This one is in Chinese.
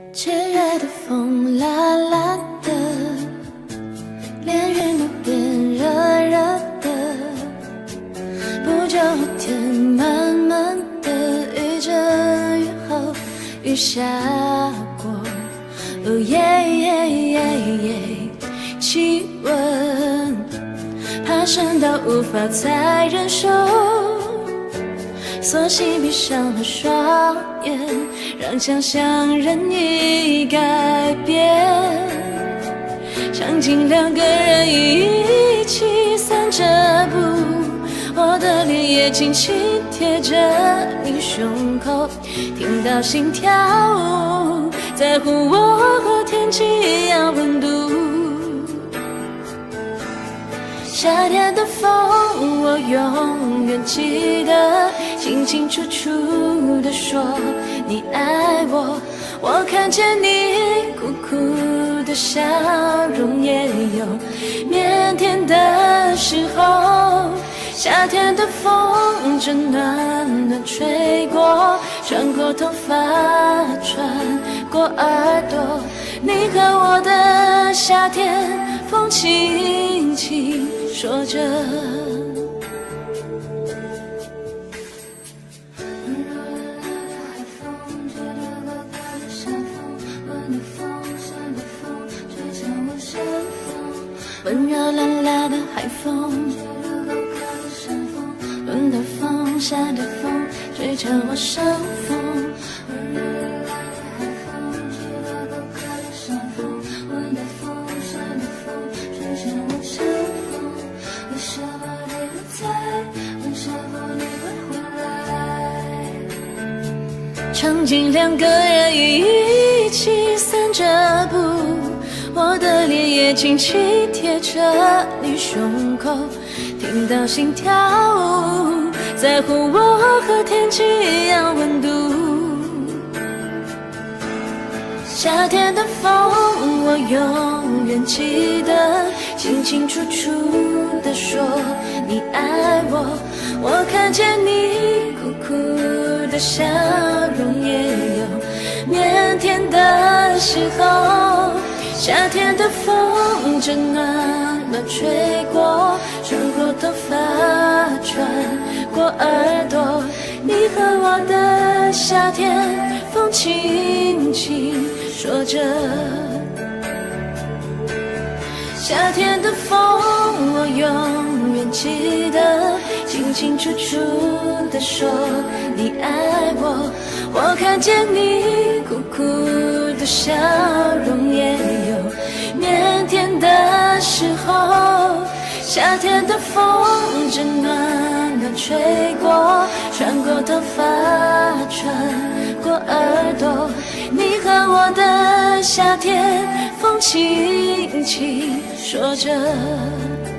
7月的风辣辣的，连云都变热热的，不久后天慢慢的雨阵雨后雨下过，哦耶耶耶耶，气温爬升到无法再忍受，索性闭上了双眼，让想象任意改变。场景两个人一起散着步，我的脸也轻轻贴着你胸口，听到心跳在乎我和天气一样温度。夏天的风，我永远记得，清清楚楚地说你爱我。我看见你苦苦的笑容，也有腼腆的时候。夏天的风正暖暖吹过，穿过头发，穿过耳朵。你和我的夏天，风轻轻说着。温热辣辣的海风，冷的风，下的风，吹着我伤风。场景两个人一起散着步，我的脸也轻轻贴着你胸口，听到心跳在乎我和天气一样温度。夏天的风，我永远记得，清清楚楚地说你爱我。我看见你苦苦的笑容，也有腼腆的时候。夏天的风正暖暖吹过，穿过头发，穿过耳朵。你和我的夏天，风轻轻说着。夏天的风，我永远记得，清清楚楚地说你爱我。我看见你苦苦的笑容，也有腼腆的时候。夏天的风正暖暖吹过，穿过头发，穿过耳朵。你和我的夏天，风轻轻说着。